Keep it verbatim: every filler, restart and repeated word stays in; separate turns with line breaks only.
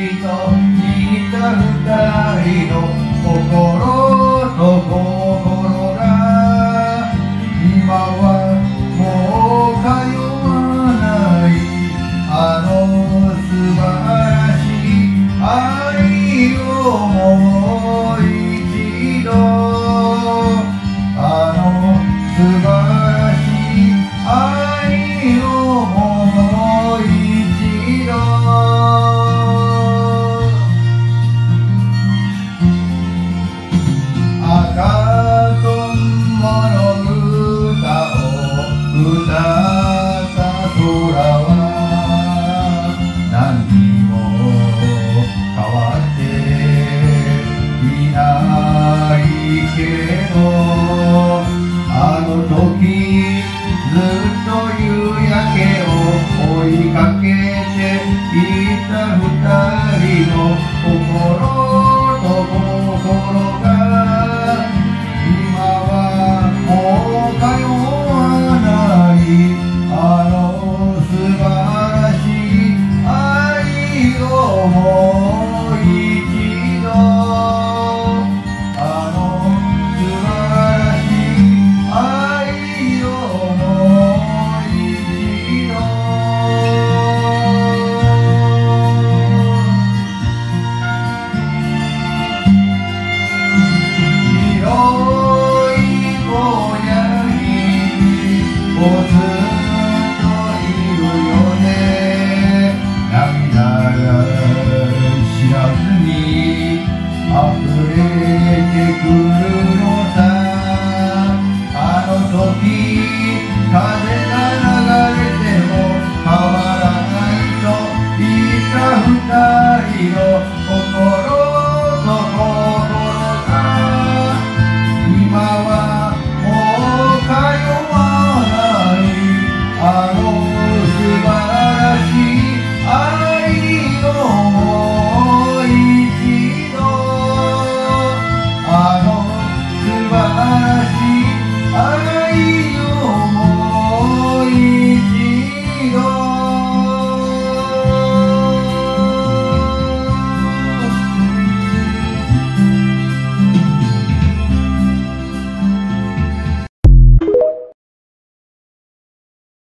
似た二人の心と心が今はもう通わないあの素晴らしい愛をもう一度あの素晴らしい愛をもう一度赤とんぼの歌を歌った空は何にも変わっていないけどあの時ずっと夕焼けを追いかけていた二人の心と心が今はもう通わないあの素晴らしい愛をもう一度あの素晴らしい愛をもう一度広い荒野にポツンといるよね涙が知らずに溢れてくるのさあの時風が流れても変わらないと言った二人の